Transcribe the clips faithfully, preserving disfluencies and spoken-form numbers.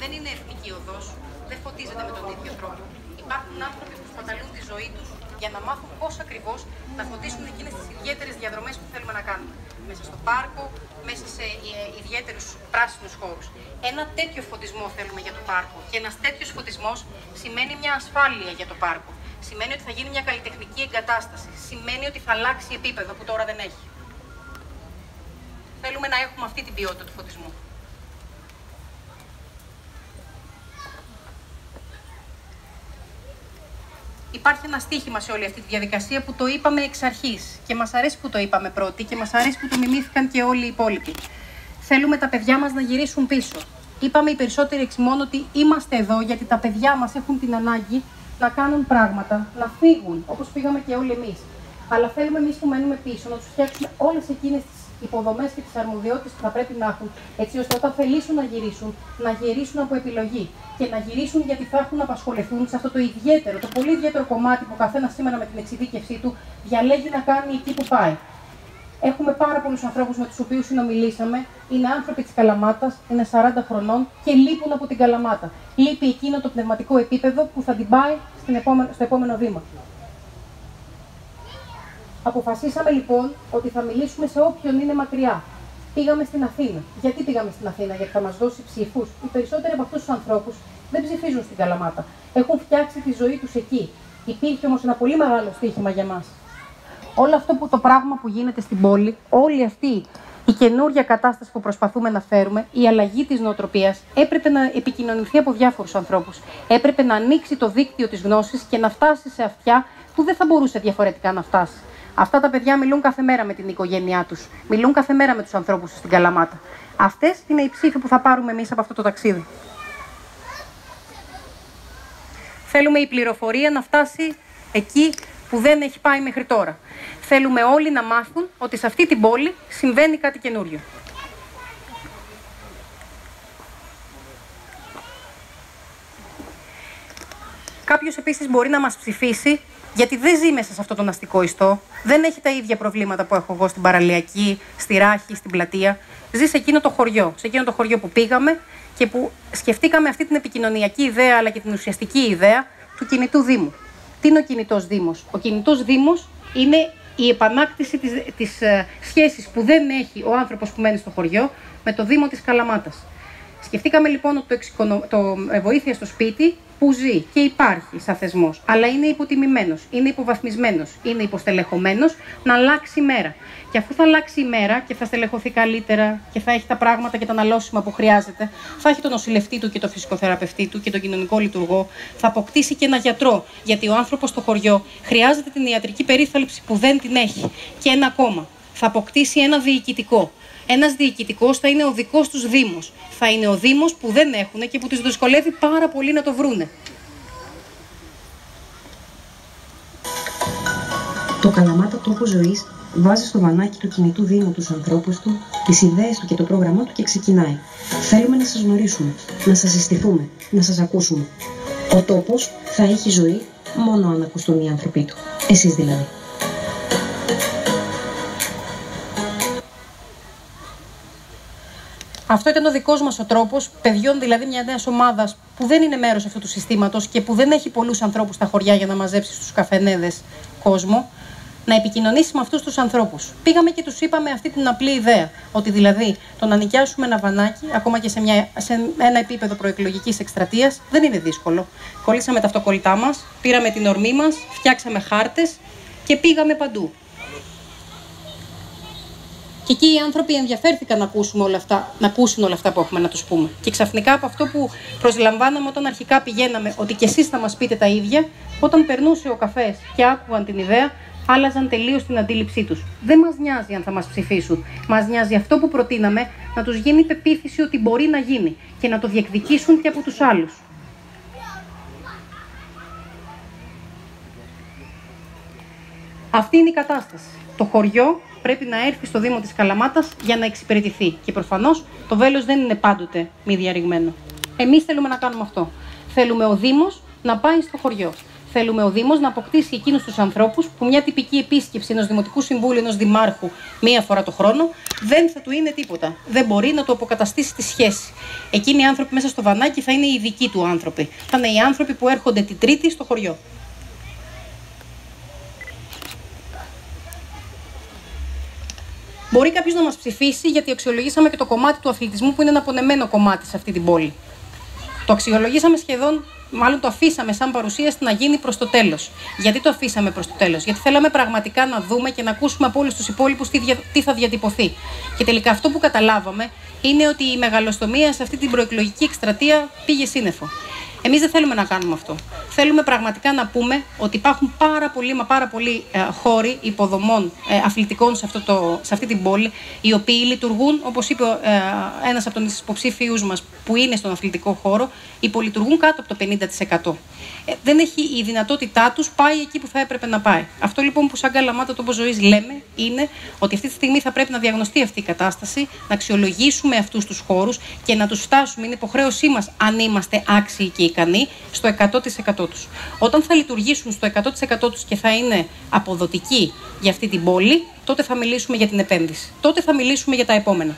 δεν είναι εθνική οδός, δεν φωτίζεται με τον ίδιο τρόπο. Υπάρχουν άνθρωποι που σπαταλούν τη ζωή τους για να μάθουν πώς ακριβώς να φωτίσουν εκείνες τις ιδιαίτερες διαδρομές που θέλουμε να κάνουμε. Μέσα στο πάρκο, μέσα σε ιδιαίτερους πράσινους χώρους. Ένα τέτοιο φωτισμό θέλουμε για το πάρκο. Και ένας τέτοιος φωτισμός σημαίνει μια ασφάλεια για το πάρκο. Σημαίνει ότι θα γίνει μια καλλιτεχνική εγκατάσταση. Σημαίνει ότι θα αλλάξει επίπεδο που τώρα δεν έχει. Θέλουμε να έχουμε αυτή την ποιότητα του φωτισμού. Υπάρχει ένα στίχημα σε όλη αυτή τη διαδικασία που το είπαμε εξ αρχής και μας αρέσει που το είπαμε πρώτοι και μας αρέσει που το μιμήθηκαν και όλοι οι υπόλοιποι. Θέλουμε τα παιδιά μας να γυρίσουν πίσω. Είπαμε οι περισσότεροι εξημών ότι είμαστε εδώ γιατί τα παιδιά μας έχουν την ανάγκη να κάνουν πράγματα, να φύγουν, όπως φύγαμε και όλοι εμείς. Αλλά θέλουμε εμείς που μένουμε πίσω να τους φτιάξουμε όλες εκείνες τις υποδομές και τις αρμοδιότητες που θα πρέπει να έχουν, έτσι ώστε όταν θελήσουν να γυρίσουν, να γυρίσουν από επιλογή και να γυρίσουν γιατί θα έχουν να απασχοληθούν σε αυτό το ιδιαίτερο, το πολύ ιδιαίτερο κομμάτι που ο καθένας σήμερα με την εξειδίκευσή του διαλέγει να κάνει εκεί που πάει. Έχουμε πάρα πολλούς ανθρώπους με τους οποίους συνομιλήσαμε, είναι άνθρωποι της Καλαμάτας, είναι σαράντα χρονών και λείπουν από την Καλαμάτα. Λείπει εκείνο το πνευματικό επίπεδο που θα την πάει στην επόμενο, στο επόμενο βήμα. Αποφασίσαμε λοιπόν ότι θα μιλήσουμε σε όποιον είναι μακριά. Πήγαμε στην Αθήνα. Γιατί πήγαμε στην Αθήνα, γιατί θα μας δώσει ψήφους. Οι περισσότεροι από αυτούς τους ανθρώπους δεν ψηφίζουν στην Καλαμάτα. Έχουν φτιάξει τη ζωή τους εκεί. Υπήρχε όμως ένα πολύ μεγάλο στοίχημα για μας. Όλο αυτό που το πράγμα που γίνεται στην πόλη, όλη αυτή η καινούργια κατάσταση που προσπαθούμε να φέρουμε, η αλλαγή της νοοτροπίας, έπρεπε να επικοινωνηθεί από διάφορους ανθρώπους. Έπρεπε να ανοίξει το δίκτυο της γνώσης και να φτάσει σε αυτιά που δεν θα μπορούσε διαφορετικά να φτάσει. Αυτά τα παιδιά μιλούν κάθε μέρα με την οικογένειά τους. Μιλούν κάθε μέρα με τους ανθρώπους στην Καλαμάτα. Αυτές είναι οι ψήφοι που θα πάρουμε εμείς από αυτό το ταξίδι. Θέλουμε η πληροφορία να φτάσει εκεί που δεν έχει πάει μέχρι τώρα. Θέλουμε όλοι να μάθουν ότι σε αυτή την πόλη συμβαίνει κάτι καινούριο. Κάποιος επίσης μπορεί να μας ψηφίσει γιατί δεν ζει μέσα σε αυτόν τον αστικό ιστό, δεν έχει τα ίδια προβλήματα που έχω εγώ στην Παραλιακή, στη Ράχη, στην Πλατεία. Ζει σε εκείνο το χωριό, σε εκείνο το χωριό που πήγαμε και που σκεφτήκαμε αυτή την επικοινωνιακή ιδέα αλλά και την ουσιαστική ιδέα του κινητού Δήμου. Τι είναι ο κινητός Δήμος? Ο κινητός Δήμος είναι η επανάκτηση της, της uh, σχέσης που δεν έχει ο άνθρωπος που μένει στο χωριό με το Δήμο της Καλαμάτας. Σκεφτήκαμε λοιπόν ότι το, εξοικονο... το ε, βοήθεια στο σπίτι που ζει και υπάρχει σαν θεσμός, αλλά είναι υποτιμημένος, είναι υποβαθμισμένος, είναι υποστελεχωμένος, να αλλάξει η μέρα. Και αφού θα αλλάξει η μέρα και θα στελεχωθεί καλύτερα και θα έχει τα πράγματα και τα αναλώσιμα που χρειάζεται, θα έχει τον νοσηλευτή του και τον φυσικοθεραπευτή του και τον κοινωνικό λειτουργό, θα αποκτήσει και ένα γιατρό, γιατί ο άνθρωπος στο χωριό χρειάζεται την ιατρική περίθαλψη που δεν την έχει. Και ένα ακόμα, θα αποκτήσει ένα διοικητικό. Ένας διοικητικός θα είναι ο δικός τους Δήμος. Θα είναι ο Δήμος που δεν έχουν και που τους δυσκολεύει πάρα πολύ να το βρούνε. Το Καλαμάτα Τόπο Ζωής βάζει στο βανάκι του κινητού Δήμου τους ανθρώπους του, τις ιδέες του και το πρόγραμμά του και ξεκινάει. Θέλουμε να σας γνωρίσουμε, να σας συστηθούμε, να σας ακούσουμε. Ο τόπος θα έχει ζωή μόνο αν ακουστούν οι άνθρωποι του. Εσείς δηλαδή. Αυτό ήταν ο δικός μας ο τρόπος, παιδιών δηλαδή μια νέα ομάδα που δεν είναι μέρος αυτού του συστήματος και που δεν έχει πολλούς ανθρώπους στα χωριά για να μαζέψει στους καφενέδες κόσμο, να επικοινωνήσει με αυτούς τους ανθρώπους. Πήγαμε και τους είπαμε αυτή την απλή ιδέα, ότι δηλαδή το να νοικιάσουμε ένα βανάκι, ακόμα και σε, μια, σε ένα επίπεδο προεκλογικής εκστρατείας, δεν είναι δύσκολο. Κολλήσαμε τα αυτοκολλητά μας, πήραμε την ορμή μας, φτιάξαμε χάρτες και πήγαμε παντού. Και εκεί οι άνθρωποι ενδιαφέρθηκαν να, όλα αυτά, να ακούσουν όλα αυτά που έχουμε να τους πούμε. Και ξαφνικά από αυτό που προσλαμβάναμε όταν αρχικά πηγαίναμε, ότι κι εσείς θα μας πείτε τα ίδια, όταν περνούσε ο καφές και άκουγαν την ιδέα, άλλαζαν τελείως την αντίληψή τους. Δεν μας νοιάζει αν θα μας ψηφίσουν. Μας νοιάζει αυτό που προτείναμε να τους γίνει πεποίθηση ότι μπορεί να γίνει και να το διεκδικήσουν και από τους άλλους. Αυτή είναι η κατάσταση. Το χωριό πρέπει να έρθει στο Δήμο της Καλαμάτας για να εξυπηρετηθεί. Και προφανώς το βέλος δεν είναι πάντοτε μη διαρριγμένο. Εμείς θέλουμε να κάνουμε αυτό. Θέλουμε ο Δήμος να πάει στο χωριό. Θέλουμε ο Δήμος να αποκτήσει εκείνους τους ανθρώπους που μια τυπική επίσκεψη ενός Δημοτικού Συμβούλου, ενός Δημάρχου, μία φορά το χρόνο, δεν θα του είναι τίποτα. Δεν μπορεί να του αποκαταστήσει τη σχέση. Εκείνοι οι άνθρωποι μέσα στο Βανάκι θα είναι οι δικοί του άνθρωποι. Θα είναι οι άνθρωποι που έρχονται την Τρίτη στο χωριό. Μπορεί κάποιος να μας ψηφίσει γιατί αξιολογήσαμε και το κομμάτι του αθλητισμού που είναι ένα απονεμένο κομμάτι σε αυτή την πόλη. Το αξιολογήσαμε σχεδόν, μάλλον το αφήσαμε σαν παρουσίαση να γίνει προς το τέλος. Γιατί το αφήσαμε προς το τέλος? Γιατί θέλαμε πραγματικά να δούμε και να ακούσουμε από όλους τους υπόλοιπους τι, δια, τι θα διατυπωθεί. Και τελικά αυτό που καταλάβαμε είναι ότι η μεγαλοστομία σε αυτή την προεκλογική εκστρατεία πήγε σύννεφο. Εμείς δεν θέλουμε να κάνουμε αυτό. Θέλουμε πραγματικά να πούμε ότι υπάρχουν πάρα πολλοί, μα πάρα πολλοί ε, χώροι υποδομών ε, αθλητικών σε, αυτό το, σε αυτή την πόλη, οι οποίοι λειτουργούν, όπως είπε ε, ένας από τους υποψήφιους μας που είναι στον αθλητικό χώρο, υπολειτουργούν κάτω από το πενήντα τοις εκατό. Ε, δεν έχει η δυνατότητά τους πάει εκεί που θα έπρεπε να πάει. Αυτό λοιπόν που σαν Καλαμάτα Τόπος Ζωής λέμε είναι ότι αυτή τη στιγμή θα πρέπει να διαγνωστεί αυτή η κατάσταση, να αξιολογήσουμε αυτούς τους χώρους και να τους φτάσουμε. Είναι υποχρέωσή μας, αν είμαστε άξιοι και ικανοί, στο εκατό τοις εκατό τους. Όταν θα λειτουργήσουν στο εκατό τοις εκατό τους και θα είναι αποδοτικοί για αυτή την πόλη, τότε θα μιλήσουμε για την επένδυση. Τότε θα μιλήσουμε για τα επόμενα.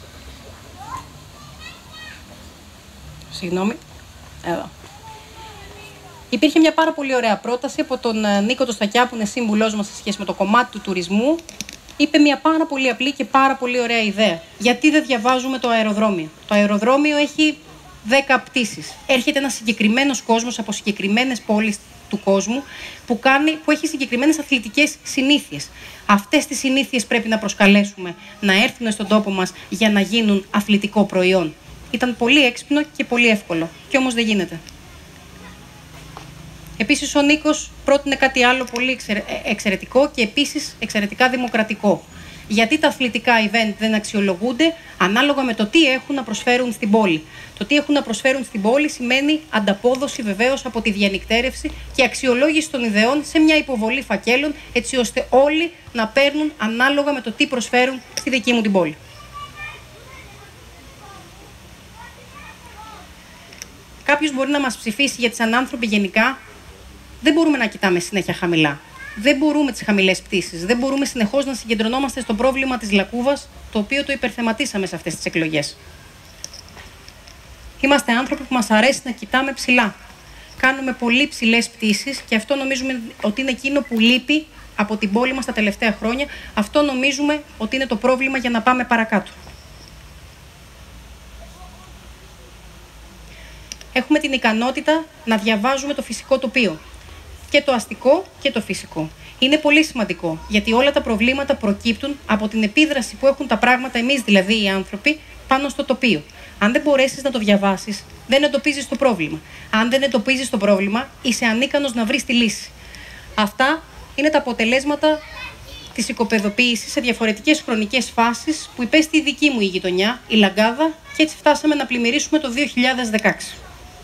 Συγγνώμη. Εδώ. Υπήρχε μια πάρα πολύ ωραία πρόταση από τον Νίκο Τοστακιά, που είναι σύμβουλός μας σε σχέση με το κομμάτι του τουρισμού. Είπε μια πάρα πολύ απλή και πάρα πολύ ωραία ιδέα. Γιατί δεν διαβάζουμε το αεροδρόμιο? Το αεροδρόμιο έχει δέκα πτήσεις. Έρχεται ένας συγκεκριμένος κόσμος από συγκεκριμένες πόλεις του κόσμου που, κάνει, που έχει συγκεκριμένες αθλητικές συνήθειες. Αυτές τις συνήθειες πρέπει να προσκαλέσουμε να έρθουν στον τόπο μας για να γίνουν αθλητικό προϊόν. Ήταν πολύ έξυπνο και πολύ εύκολο. Και όμως δεν γίνεται. Επίσης ο Νίκος πρότεινε κάτι άλλο πολύ εξαιρετικό και επίσης εξαιρετικά δημοκρατικό. Γιατί τα αθλητικά event δεν αξιολογούνται ανάλογα με το τι έχουν να προσφέρουν στην πόλη. Το τι έχουν να προσφέρουν στην πόλη σημαίνει ανταπόδοση βεβαίως από τη διανυκτέρευση και αξιολόγηση των ιδεών σε μια υποβολή φακέλων, έτσι ώστε όλοι να παίρνουν ανάλογα με το τι προσφέρουν στη δική μου την πόλη. Κάποιος μπορεί να μας ψηφίσει γιατί σαν άνθρωποι γενικά δεν μπορούμε να κοιτάμε συνέχεια χαμηλά. Δεν μπορούμε τις χαμηλές πτήσεις. Δεν μπορούμε συνεχώς να συγκεντρωνόμαστε στο πρόβλημα της Λακκούβας, το οποίο το υπερθεματίσαμε σε αυτές τις εκλογές. Είμαστε άνθρωποι που μας αρέσει να κοιτάμε ψηλά. Κάνουμε πολύ ψηλές πτήσεις και αυτό νομίζουμε ότι είναι εκείνο που λείπει από την πόλη μας τα τελευταία χρόνια. Αυτό νομίζουμε ότι είναι το πρόβλημα για να πάμε παρακάτω. Έχουμε την ικανότητα να διαβάζουμε το φυσικό τοπίο. Και το αστικό και το φυσικό. Είναι πολύ σημαντικό, γιατί όλα τα προβλήματα προκύπτουν από την επίδραση που έχουν τα πράγματα, εμείς δηλαδή οι άνθρωποι, πάνω στο τοπίο. Αν δεν μπορέσεις να το διαβάσεις, δεν εντοπίζεις το πρόβλημα. Αν δεν εντοπίζεις το πρόβλημα, είσαι ανίκανος να βρεις τη λύση. Αυτά είναι τα αποτελέσματα της οικοπεδοποίησης σε διαφορετικές χρονικές φάσεις που υπέστη η δική μου η γειτονιά, η Λαγκάδα, και έτσι φτάσαμε να πλημμυρίσουμε το δύο χιλιάδες δεκαέξι.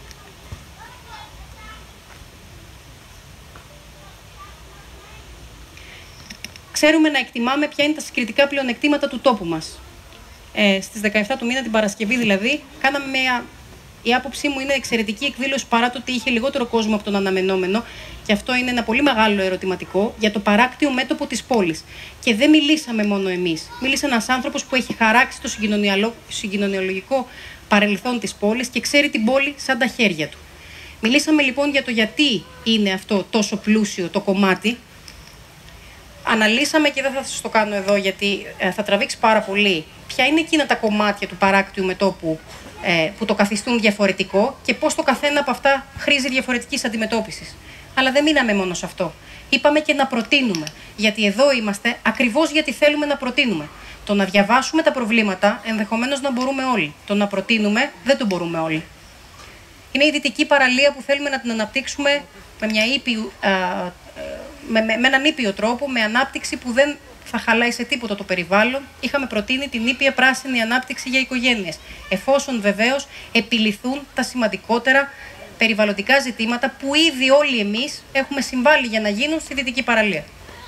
Ξέρουμε να εκτιμάμε ποια είναι τα συγκριτικά πλεονεκτήματα του τόπου μας. Ε, στις δεκαεφτά του μήνα, την Παρασκευή δηλαδή, κάναμε μια... Η άποψή μου είναι εξαιρετική εκδήλωση παρά το ότι είχε λιγότερο κόσμο από τον αναμενόμενο, και αυτό είναι ένα πολύ μεγάλο ερωτηματικό για το παράκτιο μέτωπο της πόλης. Και δεν μιλήσαμε μόνο εμείς. Μίλησε ένας άνθρωπος που έχει χαράξει το συγκοινωνιολογικό παρελθόν της πόλης και ξέρει την πόλη σαν τα χέρια του. Μιλήσαμε λοιπόν για το γιατί είναι αυτό τόσο πλούσιο το κομμάτι. Αναλύσαμε, και δεν θα σας το κάνω εδώ γιατί ε, θα τραβήξει πάρα πολύ, ποια είναι εκείνα τα κομμάτια του παράκτιου μετώπου ε, που το καθιστούν διαφορετικό και πώς το καθένα από αυτά χρήζει διαφορετικής αντιμετώπισης. Αλλά δεν μείναμε μόνο σε αυτό. Είπαμε και να προτείνουμε, γιατί εδώ είμαστε ακριβώς γιατί θέλουμε να προτείνουμε. Το να διαβάσουμε τα προβλήματα ενδεχομένως να μπορούμε όλοι. Το να προτείνουμε δεν το μπορούμε όλοι. Είναι η δυτική παραλία που θέλουμε να την αναπτύξουμε με, μια ήπιου, α, με, με, με έναν ήπιο τρόπο, με ανάπτυξη που δεν θα χαλάει σε τίποτα το περιβάλλον. Είχαμε προτείνει την ήπια πράσινη ανάπτυξη για οικογένειες, εφόσον βεβαίως επιληθούν τα σημαντικότερα περιβαλλοντικά ζητήματα που ήδη όλοι εμείς έχουμε συμβάλει για να γίνουν στη δυτική παραλία.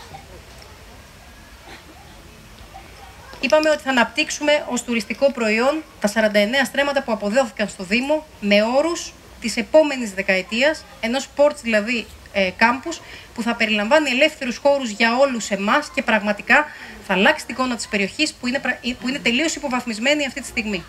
Είπαμε ότι θα αναπτύξουμε ως τουριστικό προϊόν τα σαράντα εννέα στρέμματα που αποδόθηκαν στο Δήμο με όρους της επόμενης δεκαετίας, ενός πόρτς δηλαδή ε, κάμπους που θα περιλαμβάνει ελεύθερους χώρους για όλους εμάς και πραγματικά θα αλλάξει την εικόνα της περιοχής που είναι, που είναι τελείως υποβαθμισμένη αυτή τη στιγμή.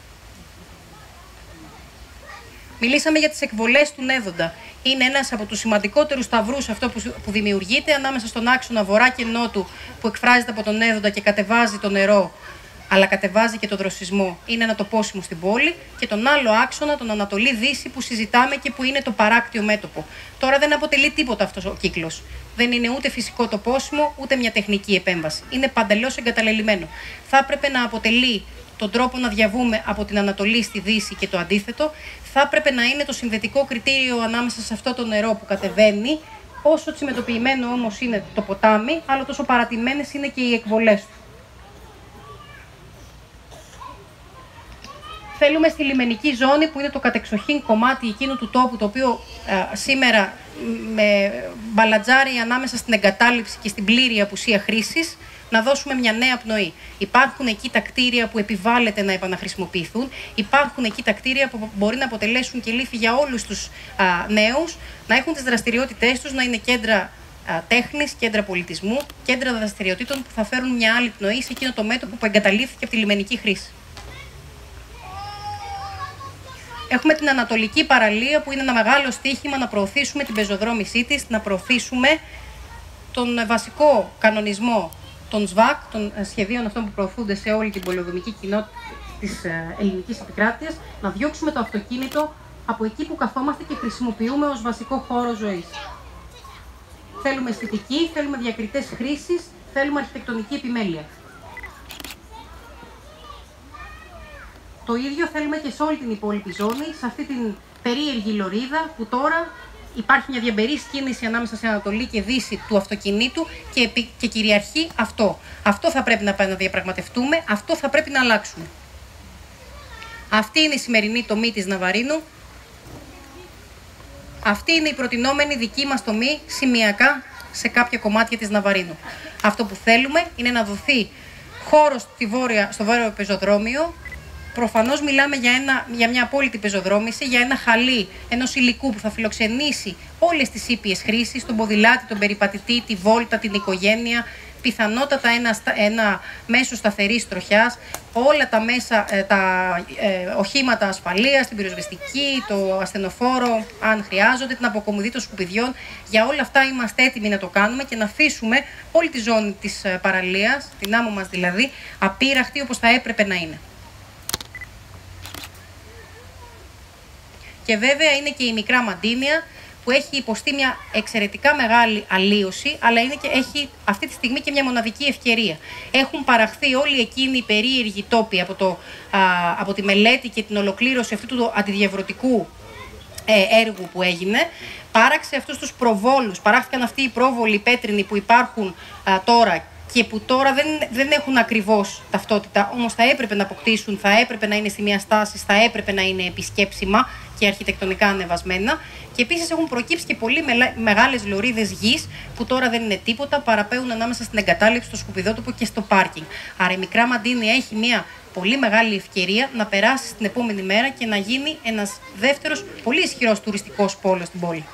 Μιλήσαμε για τις εκβολές του Νέδοντα. Είναι ένας από τους σημαντικότερους σταυρούς αυτό που, που δημιουργείται ανάμεσα στον άξονα βορρά και νότου που εκφράζεται από τον Νέδοντα και κατεβάζει το νερό, αλλά κατεβάζει και τον δροσισμό. Είναι ένα τοπόσιμο στην πόλη και τον άλλο άξονα, τον Ανατολή-Δύση που συζητάμε και που είναι το παράκτιο μέτωπο. Τώρα δεν αποτελεί τίποτα αυτός ο κύκλος. Δεν είναι ούτε φυσικό τοπόσιμο, ούτε μια τεχνική επέμβαση. Είναι παντελώς εγκαταλελειμμένο. Θα έπρεπε να αποτελεί τον τρόπο να διαβούμε από την Ανατολή στη Δύση και το αντίθετο. Θα έπρεπε να είναι το συνδετικό κριτήριο ανάμεσα σε αυτό το νερό που κατεβαίνει, όσο τσιμεντοποιημένο όμως είναι το ποτάμι, άλλο τόσο παρατημένες είναι και οι εκβολές του. Θέλουμε στη λιμενική ζώνη, που είναι το κατεξοχήν κομμάτι εκείνου του τόπου, το οποίο α, σήμερα με μπαλατζάρει ανάμεσα στην εγκατάλειψη και στην πλήρη απουσία χρήσης, να δώσουμε μια νέα πνοή. Υπάρχουν εκεί τα κτίρια που επιβάλλεται να επαναχρησιμοποιηθούν, υπάρχουν εκεί τα κτίρια που μπορεί να αποτελέσουν και λύθη για όλους τους α, νέους, να έχουν τις δραστηριότητές τους, να είναι κέντρα α, τέχνης, κέντρα πολιτισμού, κέντρα δραστηριοτήτων που θα φέρουν μια άλλη πνοή σε εκείνο το μέτωπο που εγκαταλείφθηκε από τη λιμενική χρήση. Έχουμε την Ανατολική Παραλία, που είναι ένα μεγάλο στοίχημα να προωθήσουμε την πεζοδρόμησή της, να προωθήσουμε τον βασικό κανονισμό των ΣΒΑΚ, των σχεδίων αυτών που προωθούνται σε όλη την πολεοδομική κοινότητα της ελληνικής επικράτειας, να διώξουμε το αυτοκίνητο από εκεί που καθόμαστε και χρησιμοποιούμε ως βασικό χώρο ζωής. Θέλουμε αισθητική, θέλουμε διακριτές χρήσεις, θέλουμε αρχιτεκτονική επιμέλεια. Το ίδιο θέλουμε και σε όλη την υπόλοιπη ζώνη, σε αυτή την περίεργη λωρίδα που τώρα υπάρχει μια διαμπερής κίνηση ανάμεσα σε Ανατολή και Δύση του αυτοκινήτου και, και κυριαρχεί αυτό. Αυτό θα πρέπει να πάμε να διαπραγματευτούμε, αυτό θα πρέπει να αλλάξουμε. Αυτή είναι η σημερινή τομή της Ναβαρίνου. Αυτή είναι η προτινόμενη δική μας τομή σημειακά σε κάποια κομμάτια της Ναβαρίνου. Αυτό που θέλουμε είναι να δοθεί χώρο στη βόρεια, στο βόρειο πεζοδρόμιο. Προφανώς μιλάμε για, ένα, για μια απόλυτη πεζοδρόμηση, για ένα χαλί ενός υλικού που θα φιλοξενήσει όλες τις ήπιες χρήσεις, τον ποδηλάτη, τον περιπατητή, τη βόλτα, την οικογένεια, πιθανότατα ένα, ένα μέσο σταθερής τροχιάς, όλα τα, μέσα, τα ε, οχήματα ασφαλείας, την πυροσβεστική, το ασθενοφόρο, αν χρειάζονται, την αποκομιδή των σκουπιδιών. Για όλα αυτά είμαστε έτοιμοι να το κάνουμε και να αφήσουμε όλη τη ζώνη της παραλίας, την άμμο μας δηλαδή, απείραχτη όπως θα έπρεπε να είναι. Και βέβαια είναι και η Μικρά Μαντίνια, που έχει υποστεί μια εξαιρετικά μεγάλη αλλίωση, αλλά είναι και, έχει αυτή τη στιγμή και μια μοναδική ευκαιρία. Έχουν παραχθεί όλοι εκείνοι οι περίεργοι τόποι από, το, α, από τη μελέτη και την ολοκλήρωση αυτού του αντιδιαβρωτικού ε, έργου που έγινε. Πάραξε αυτούς τους προβόλους, παράχθηκαν αυτοί οι πρόβολοι πέτρινοι που υπάρχουν α, τώρα και που τώρα δεν, δεν έχουν ακριβώς ταυτότητα, όμως θα έπρεπε να αποκτήσουν, θα έπρεπε να είναι στη μία στάση, θα έπρεπε να είναι επισκέψιμα και αρχιτεκτονικά ανεβασμένα. Και επίσης έχουν προκύψει και πολύ μεγάλες λωρίδες γης που τώρα δεν είναι τίποτα, παραπέουν ανάμεσα στην εγκατάλειψη, στο σκουπιδότοπο και στο πάρκινγκ. Άρα η Μικρά Μαντίνια έχει μια πολύ μεγάλη ευκαιρία να περάσει στην επόμενη μέρα και να γίνει ένας δεύτερος πολύ ισχυρός τουριστικός πόλος στην πόλη.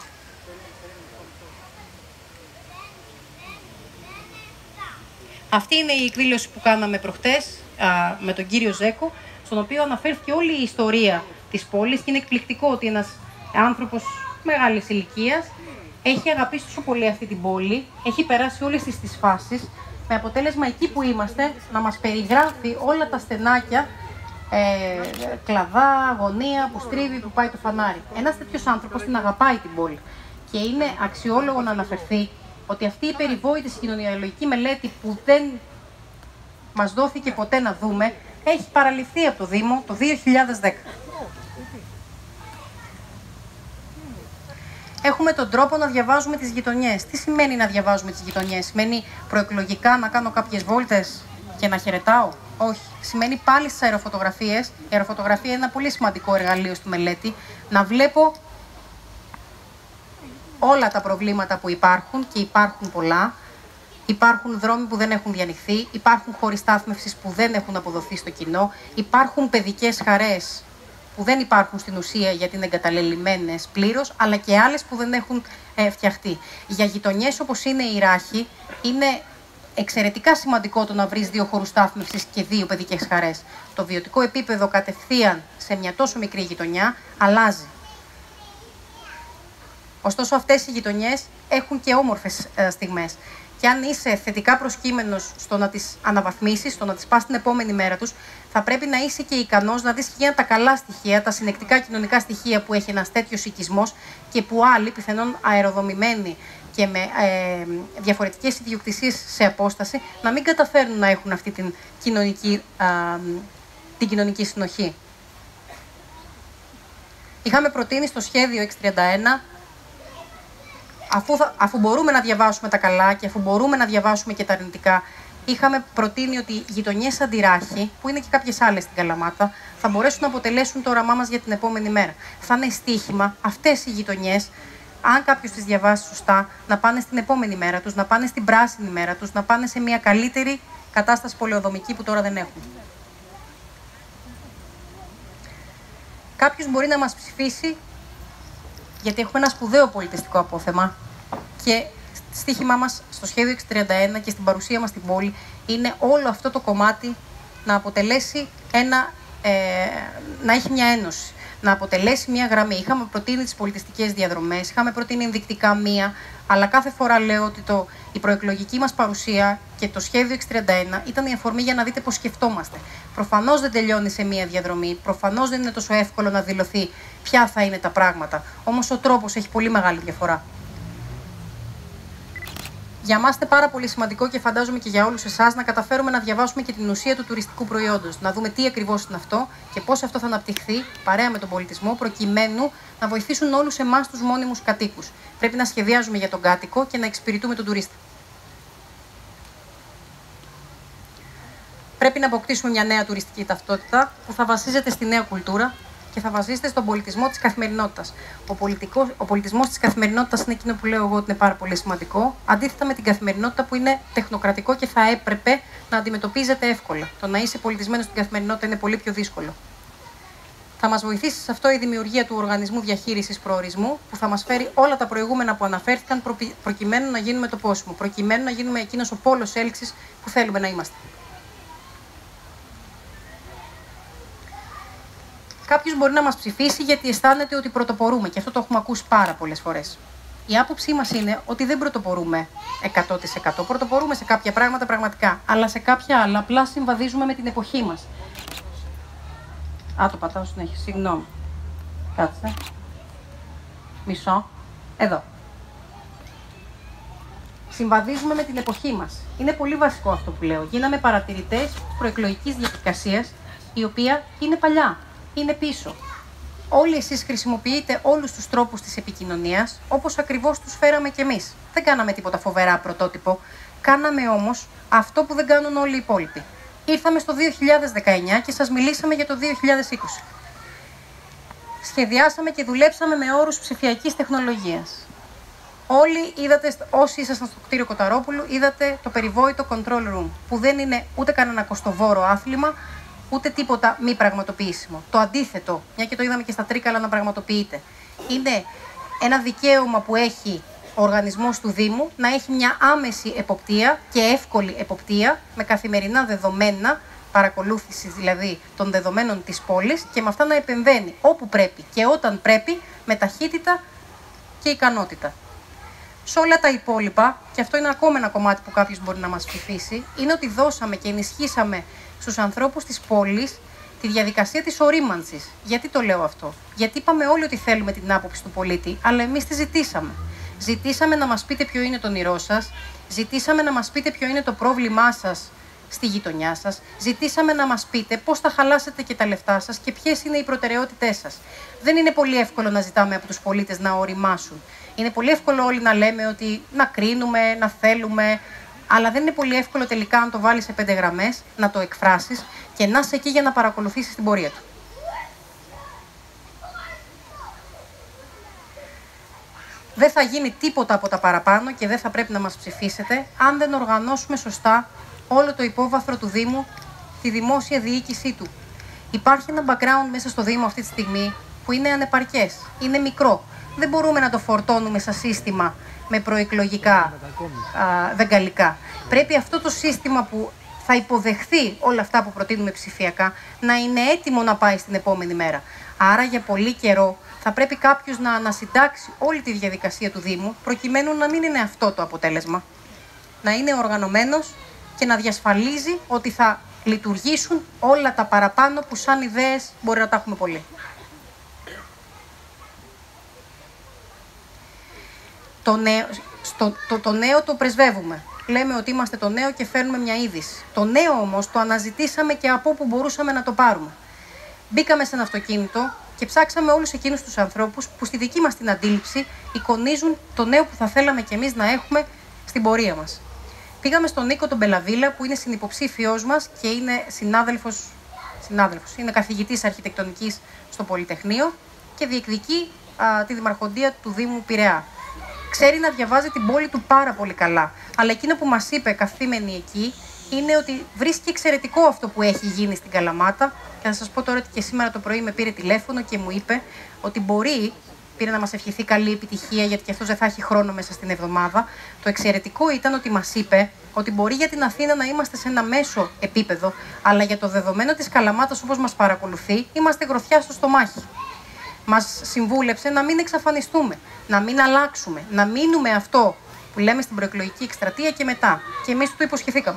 Αυτή είναι η εκδήλωση που κάναμε προχτές α, με τον κύριο Ζέκο, στον οποίο αναφέρθηκε όλη η ιστορία της πόλης και είναι εκπληκτικό ότι ένας άνθρωπος μεγάλης ηλικίας έχει αγαπήσει τόσο πολύ αυτή την πόλη, έχει περάσει όλες τις, τις φάσεις, με αποτέλεσμα εκεί που είμαστε να μας περιγράφει όλα τα στενάκια, ε, κλαδά, γωνία που στρίβει, που πάει το φανάρι. Ένας τέτοιος άνθρωπος την αγαπάει την πόλη και είναι αξιόλογο να αναφερθεί ότι αυτή η περιβόητη κοινωνιολογική μελέτη που δεν μας δόθηκε ποτέ να δούμε, έχει παραληφθεί από το Δήμο το δύο χιλιάδες δέκα. Έχουμε τον τρόπο να διαβάζουμε τις γειτονιές. Τι σημαίνει να διαβάζουμε τις γειτονιές? Σημαίνει προεκλογικά να κάνω κάποιες βόλτες και να χαιρετάω? Όχι. Σημαίνει πάλι στις αεροφωτογραφίες. Η αεροφωτογραφία είναι ένα πολύ σημαντικό εργαλείο στη μελέτη. Να βλέπω όλα τα προβλήματα που υπάρχουν, και υπάρχουν πολλά. Υπάρχουν δρόμοι που δεν έχουν διανοιχθεί, υπάρχουν χώροι στάθμευσης που δεν έχουν αποδοθεί στο κοινό, υπάρχουν παιδικές χαρές που δεν υπάρχουν στην ουσία γιατί είναι εγκαταλελειμμένες πλήρως, αλλά και άλλες που δεν έχουν ε, φτιαχτεί. Για γειτονιές όπως είναι η Ράχη, είναι εξαιρετικά σημαντικό το να βρεις δύο χώρους στάθμευσης και δύο παιδικές χαρές. Το βιωτικό επίπεδο κατευθείαν σε μια τόσο μικρή γειτονιά αλλάζει. Ωστόσο, αυτές οι γειτονιές έχουν και όμορφες ε, στιγμές. Και αν είσαι θετικά προσκύμενος στο να τις αναβαθμίσεις, στο να τις πας την επόμενη μέρα τους, θα πρέπει να είσαι και ικανός να δεις και τα καλά στοιχεία, τα συνεκτικά κοινωνικά στοιχεία που έχει ένας τέτοιος οικισμός και που άλλοι, πιθανόν αεροδομημένοι και με ε, διαφορετικές ιδιοκτησίες σε απόσταση, να μην καταφέρουν να έχουν αυτή την κοινωνική, α, την κοινωνική συνοχή. Είχαμε προτείνει στο σχέδιο εξ τριάντα ένα, αφού, θα, αφού μπορούμε να διαβάσουμε τα καλά και αφού μπορούμε να διαβάσουμε και τα αρνητικά, είχαμε προτείνει ότι οι γειτονιές σαν τη Ράχη, που είναι και κάποιες άλλες στην Καλαμάτα, θα μπορέσουν να αποτελέσουν το όραμά μας για την επόμενη μέρα. Θα είναι στοίχημα αυτές οι γειτονιές, αν κάποιος τις διαβάσει σωστά, να πάνε στην επόμενη μέρα τους, να πάνε στην πράσινη μέρα τους, να πάνε σε μια καλύτερη κατάσταση πολεοδομική που τώρα δεν έχουν. Κάποιος μπορεί να μας ψηφίσει, γιατί έχουμε ένα σπουδαίο πολιτιστικό απόθεμα και στοίχημά μας στο σχέδιο εξ τριάντα ένα και στην παρουσία μας στην πόλη είναι όλο αυτό το κομμάτι να αποτελέσει ένα, ε, να έχει μια ένωση, να αποτελέσει μια γραμμή. Είχαμε προτείνει τις πολιτιστικές διαδρομές, είχαμε προτείνει ενδεικτικά μία, αλλά κάθε φορά λέω ότι το, η προεκλογική μας παρουσία και το σχέδιο εξ τριάντα ένα ήταν η αφορμή για να δείτε πώς σκεφτόμαστε. Προφανώς δεν τελειώνει σε μία διαδρομή, προφανώς δεν είναι τόσο εύκολο να δηλωθεί ποια θα είναι τα πράγματα, όμως ο τρόπος έχει πολύ μεγάλη διαφορά. Για μας είναι πάρα πολύ σημαντικό και φαντάζομαι και για όλους εσάς να καταφέρουμε να διαβάσουμε και την ουσία του τουριστικού προϊόντος. Να δούμε τι ακριβώς είναι αυτό και πώς αυτό θα αναπτυχθεί παρέα με τον πολιτισμό, προκειμένου να βοηθήσουν όλους εμάς τους μόνιμους κατοίκους. Πρέπει να σχεδιάζουμε για τον κάτοικο και να εξυπηρετούμε τον τουρίστα. Πρέπει να αποκτήσουμε μια νέα τουριστική ταυτότητα που θα βασίζεται στη νέα κουλτούρα και θα βασίζεται στον πολιτισμό της καθημερινότητας. Ο, ο πολιτισμός της καθημερινότητας είναι εκείνο που λέω εγώ ότι είναι πάρα πολύ σημαντικό, αντίθετα με την καθημερινότητα που είναι τεχνοκρατικό και θα έπρεπε να αντιμετωπίζεται εύκολα. Το να είσαι πολιτισμένος στην καθημερινότητα είναι πολύ πιο δύσκολο. Θα μας βοηθήσει σε αυτό η δημιουργία του Οργανισμού Διαχείρισης Προορισμού, που θα μας φέρει όλα τα προηγούμενα που αναφέρθηκαν, προ... προκειμένου να γίνουμε το πόσιμο, προκειμένου να γίνουμε εκείνος ο πόλος έλξης που θέλουμε να είμαστε. Κάποιος μπορεί να μας ψηφίσει γιατί αισθάνεται ότι πρωτοπορούμε και αυτό το έχουμε ακούσει πάρα πολλές φορές. Η άποψή μας είναι ότι δεν πρωτοπορούμε εκατό τοις εκατό. Πρωτοπορούμε σε κάποια πράγματα πραγματικά, αλλά σε κάποια άλλα απλά συμβαδίζουμε με την εποχή μας. Α, το πατάω συνέχεια. Συγγνώμη. Κάτσε. Μισό. Εδώ. Συμβαδίζουμε με την εποχή μας. Είναι πολύ βασικό αυτό που λέω. Γίναμε παρατηρητές προεκλογικής διαδικασίας, η οποία είναι παλιά. Είναι πίσω. Όλοι εσείς χρησιμοποιείτε όλους τους τρόπους της επικοινωνίας, όπως ακριβώς τους φέραμε κι εμείς. Δεν κάναμε τίποτα φοβερά πρωτότυπο. Κάναμε όμως αυτό που δεν κάνουν όλοι οι υπόλοιποι. Ήρθαμε στο δύο χιλιάδες δεκαεννιά και σας μιλήσαμε για το δύο χιλιάδες είκοσι. Σχεδιάσαμε και δουλέψαμε με όρους ψηφιακής τεχνολογίας. Όλοι είδατε, όσοι ήσασταν στο κτίριο Κοταρόπουλου, είδατε το περιβόητο control room, που δεν είναι ούτε κανένα κοστοβόρο άθλημα, ούτε τίποτα μη πραγματοποιήσιμο. Το αντίθετο, μια και το είδαμε και στα Τρίκαλα να πραγματοποιείται, είναι ένα δικαίωμα που έχει ο οργανισμός του Δήμου να έχει μια άμεση εποπτεία και εύκολη εποπτεία με καθημερινά δεδομένα, παρακολούθηση δηλαδή των δεδομένων της πόλης και με αυτά να επεμβαίνει όπου πρέπει και όταν πρέπει με ταχύτητα και ικανότητα. Σε όλα τα υπόλοιπα, και αυτό είναι ακόμα ένα κομμάτι που κάποιος μπορεί να μας ψηφίσει, είναι ότι δώσαμε και ενισχύσαμε στους ανθρώπους της πόλης τη διαδικασία της ορίμανσης. Γιατί το λέω αυτό? Γιατί είπαμε όλοι ότι θέλουμε την άποψη του πολίτη, αλλά εμείς τη ζητήσαμε. Ζητήσαμε να μας πείτε ποιο είναι το όνειρό σας, ζητήσαμε να μας πείτε ποιο είναι το πρόβλημά σας στη γειτονιά σας, ζητήσαμε να μας πείτε πώς θα χαλάσετε και τα λεφτά σας και ποιες είναι οι προτεραιότητές σας. Δεν είναι πολύ εύκολο να ζητάμε από τους πολίτες να οριμάσουν. Είναι πολύ εύκολο όλοι να λέμε ότι να κρίνουμε, να θέλουμε, αλλά δεν είναι πολύ εύκολο τελικά αν το βάλεις σε πέντε γραμμές, να το εκφράσεις και να είσαι εκεί για να παρακολουθήσεις την πορεία του. Δεν θα γίνει τίποτα από τα παραπάνω και δεν θα πρέπει να μας ψηφίσετε αν δεν οργανώσουμε σωστά όλο το υπόβαθρο του Δήμου, τη δημόσια διοίκησή του. Υπάρχει ένα background μέσα στο Δήμο αυτή τη στιγμή που είναι ανεπαρκές, είναι μικρό. Δεν μπορούμε να το φορτώνουμε σαν σύστημα με προεκλογικά α, βεγγαλικά. Πρέπει αυτό το σύστημα που θα υποδεχθεί όλα αυτά που προτείνουμε ψηφιακά να είναι έτοιμο να πάει στην επόμενη μέρα. Άρα για πολύ καιρό θα πρέπει κάποιος να ανασυντάξει όλη τη διαδικασία του Δήμου προκειμένου να μην είναι αυτό το αποτέλεσμα. Να είναι οργανωμένος και να διασφαλίζει ότι θα λειτουργήσουν όλα τα παραπάνω που σαν ιδέες μπορεί να τα έχουμε πολύ. Το νέο, στο, το, το νέο το πρεσβεύουμε. Λέμε ότι είμαστε το νέο και φέρνουμε μια είδηση. Το νέο όμως το αναζητήσαμε και από όπου μπορούσαμε να το πάρουμε. Μπήκαμε σε ένα αυτοκίνητο και ψάξαμε όλους εκείνους τους ανθρώπους που στη δική μας την αντίληψη εικονίζουν το νέο που θα θέλαμε κι εμείς να έχουμε στην πορεία μας. Πήγαμε στον Νίκο τον Μπελαβίλα, που είναι συνυποψήφιός μας και είναι συνάδελφος, συνάδελφος, είναι καθηγητής αρχιτεκτονικής στο Πολυτεχνείο και διεκδικεί α, τη δημαρχοντία του Δήμου Πειραιά. Ξέρει να διαβάζει την πόλη του πάρα πολύ καλά, αλλά εκείνο που μας είπε καθήμενη εκεί είναι ότι βρίσκει εξαιρετικό αυτό που έχει γίνει στην Καλαμάτα. Και να σας πω τώρα ότι και σήμερα το πρωί με πήρε τηλέφωνο και μου είπε ότι μπορεί, πήρε να μας ευχηθεί καλή επιτυχία, γιατί και αυτός δεν θα έχει χρόνο μέσα στην εβδομάδα. Το εξαιρετικό ήταν ότι μας είπε ότι μπορεί για την Αθήνα να είμαστε σε ένα μέσο επίπεδο, αλλά για το δεδομένο της Καλαμάτας όπως μας παρακολουθεί, είμαστε γροθιά στο στομάχι. Μας συμβούλεψε να μην εξαφανιστούμε, να μην αλλάξουμε, να μείνουμε αυτό που λέμε στην προεκλογική εκστρατεία και μετά. Και εμείς το υποσχεθήκαμε.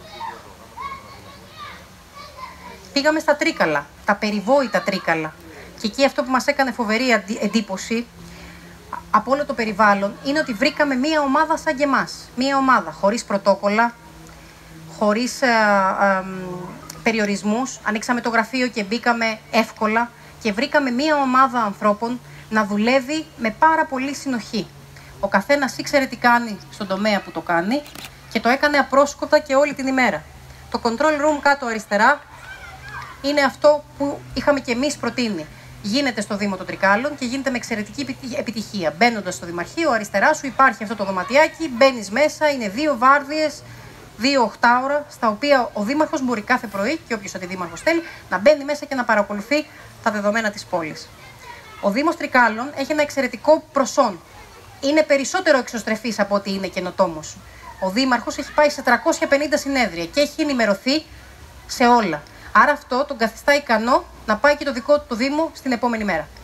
Πήγαμε στα Τρίκαλα, τα περιβόητα Τρίκαλα. Και εκεί αυτό που μας έκανε φοβερή εντύπωση από όλο το περιβάλλον είναι ότι βρήκαμε μία ομάδα σαν και εμάς. Μία ομάδα χωρίς πρωτόκολλα, χωρίς ε, ε, περιορισμούς. Ανοίξαμε το γραφείο και μπήκαμε εύκολα και βρήκαμε μία ομάδα ανθρώπων να δουλεύει με πάρα πολύ συνοχή. Ο καθένας ήξερε τι κάνει στον τομέα που το κάνει και το έκανε απρόσκοπτα και όλη την ημέρα. Το control room κάτω αριστερά είναι αυτό που είχαμε και εμείς προτείνει. Γίνεται στο Δήμο των Τρικάλων και γίνεται με εξαιρετική επιτυχία. Μπαίνοντας στο Δημαρχείο, αριστερά σου υπάρχει αυτό το δωματιάκι, μπαίνεις μέσα, είναι δύο βάρδιες, δύο οχτάωρα, στα οποία ο Δήμαρχος μπορεί κάθε πρωί και όποιος αντιδήμαρχος θέλει να μπαίνει μέσα και να παρακολουθεί τα δεδομένα της πόλης. Ο Δήμος Τρικάλων έχει ένα εξαιρετικό προσόν. Είναι περισσότερο εξωστρεφής από ότι είναι καινοτόμος. Ο Δήμαρχος έχει πάει σε τριακόσια πενήντα συνέδρια και έχει ενημερωθεί σε όλα. Άρα αυτό τον καθιστά ικανό να πάει και το δικό του το Δήμο στην επόμενη μέρα.